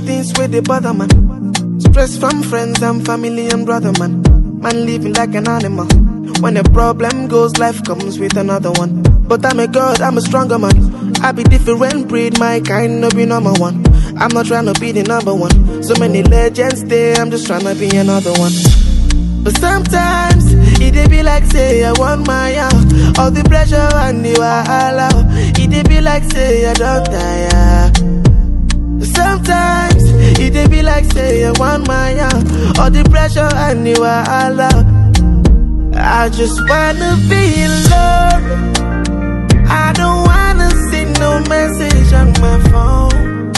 things where they bother man. Stress from friends and family and brother man. Man living like an animal. When a problem goes, life comes with another one. But I'm a god, I'm a stronger man. I be different breed, my kind no be number one. I'm not trying to be the number one. So many legends there, I'm just trying to be another one. But sometimes it be like say I want my all the pressure and the wahala. It be like say I don't tire. Sometimes it be like say I want my all the pressure and the wahala. I just wanna be alone. I don't wanna see no message on my phone.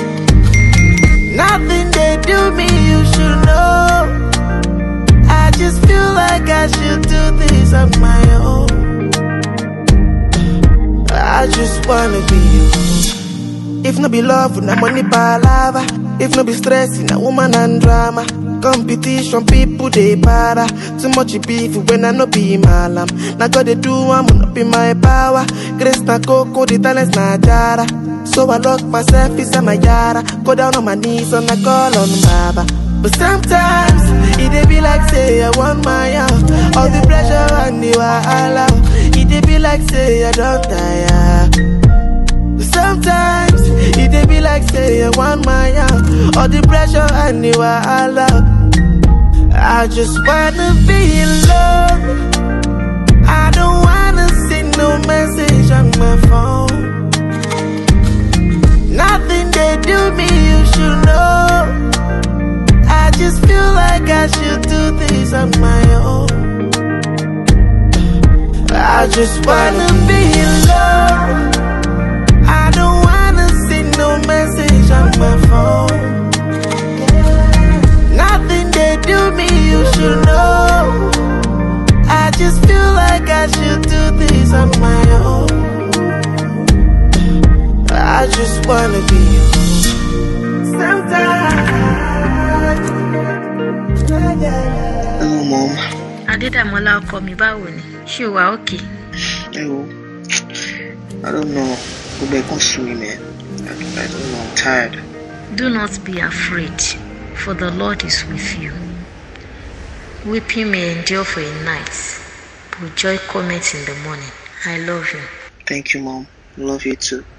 Nothing they do me, you should know. I just feel like I should do this on my own. I just wanna be alone. If no be love, na money palava. If no be stress, na woman and drama. Competition, people they para. Too much beef when I no be malam. Now God they do, I'm not be my power. Grace na coco, the talents na jara. So I lock myself inside my yara. Go down on my knees and I call on Baba. But sometimes it be like say I want my all the pressure and the wahala. It be like say I don't tire. Sometimes it be like say I want my all the pressure and the wahala. I just wanna be alone. I don't wanna see no message on my phone. Nothing they do me, you should know. I just feel like I should do this on my own. I just wanna be alone. I don't wanna see no message on my phone. Nothing they do me, you should know. I just feel like I should do this on my own. I just wanna be alone. Sometimes. Hello, Mom. Adedamola call me bawoni. She wa okay? Hello. I don't know. Go back on swimming. I don't know. I'm tired. Do not be afraid, for the Lord is with you. Weeping may endure for a night, but joy cometh in the morning. I love you. Thank you, Mom. Love you too.